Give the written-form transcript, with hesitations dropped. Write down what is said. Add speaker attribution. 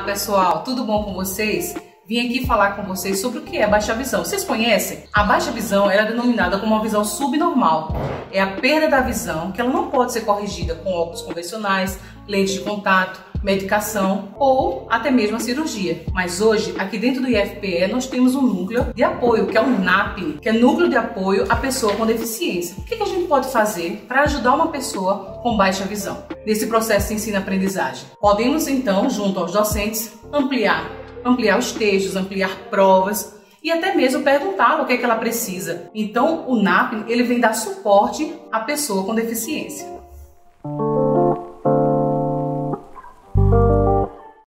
Speaker 1: pessoal, tudo bom com vocês? Vim aqui falar com vocês sobre o que é baixa visão. Vocês conhecem? A baixa visão ela é denominada como uma visão subnormal. É a perda da visão que ela não pode ser corrigida com óculos convencionais, lentes de contato, medicação ou até mesmo a cirurgia. Mas hoje, aqui dentro do IFPE, nós temos um núcleo de apoio, que é o NAPNE, que é Núcleo de Apoio à Pessoa com Deficiência. O que a gente pode fazer para ajudar uma pessoa com baixa visão nesse processo de ensino-aprendizagem? Podemos, então, junto aos docentes, ampliar os textos, ampliar provas e até mesmo perguntá-la o que é que ela precisa. Então, o NAPNE ele vem dar suporte à pessoa com deficiência.